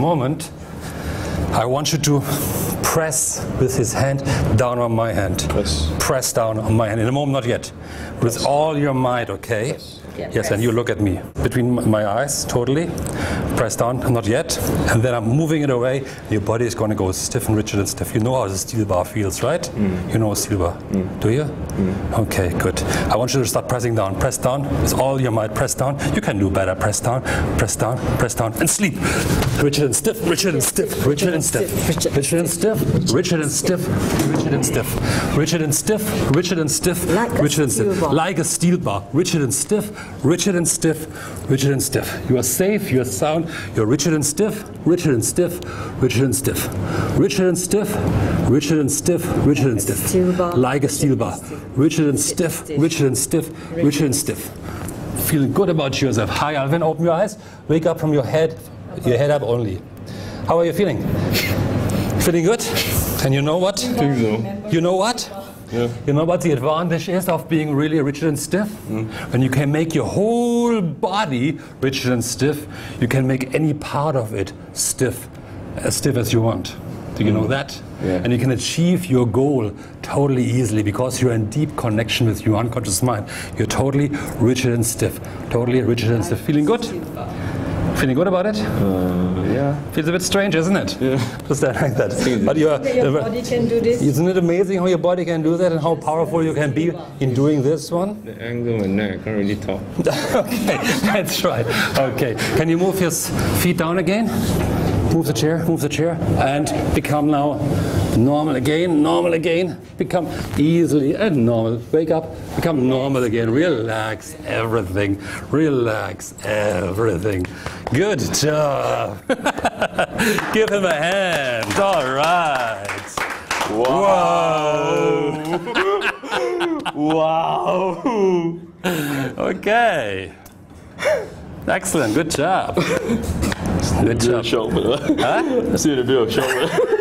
moment, I want you to press with his hand down on my hand. Yes. Press down on my hand. In a moment, not yet. With all your might, okay? Yes. Yeah, Yes, and you look at me. Between my eyes, totally. Press down, not yet. And then I'm moving it away. Your body is going to go stiff and rigid and stiff. You know how the steel bar feels, right? You know a steel bar. Do you? Okay, good. I want you to start pressing down. Press down with all your might. Press down. You can do better. Press down, press down, press down, and sleep. Rigid and stiff, rigid and stiff, rigid and stiff, rigid and stiff, rigid and stiff, rigid and stiff, rigid and stiff, rigid and stiff, rigid and stiff. Like a steel bar. Rigid and stiff, rigid and stiff, rigid and stiff. You are safe, you are sound, you're rigid and stiff, rigid and stiff, rigid and stiff, rigid and stiff, rigid and stiff, rigid and stiff. Like a steel bar. Rigid and stiff, rigid and stiff, rigid and stiff. Feeling good about yourself. Hi, Alvin, open your eyes. Wake up from your head up only. How are you feeling? Feeling good? And you know what? I think so. You know what? Yeah. You know what the advantage is of being really rigid and stiff? When you can make your whole body rigid and stiff, you can make any part of it stiff as you want. Do you know that? Yeah. And you can achieve your goal totally easily because you're in deep connection with your unconscious mind. You're totally rigid and stiff. Totally rigid and stiff. Feeling good? Feeling good about it? Yeah. Feels a bit strange, isn't it? Yeah. To stand like that. But Your body can do this. isn't it amazing how your body can do that and how powerful you can be in doing this one? The angle of my neck, I can't really talk. Okay, that's right. Okay, can you move your feet down again? Move the chair, and become now normal again. Become easily and normal. Wake up, become normal again. Relax everything. Relax everything. Good job. Give him a hand. All right. Wow. Wow. Okay. Excellent. Good job. Good job. Show me. Huh? I see the bill. Show me.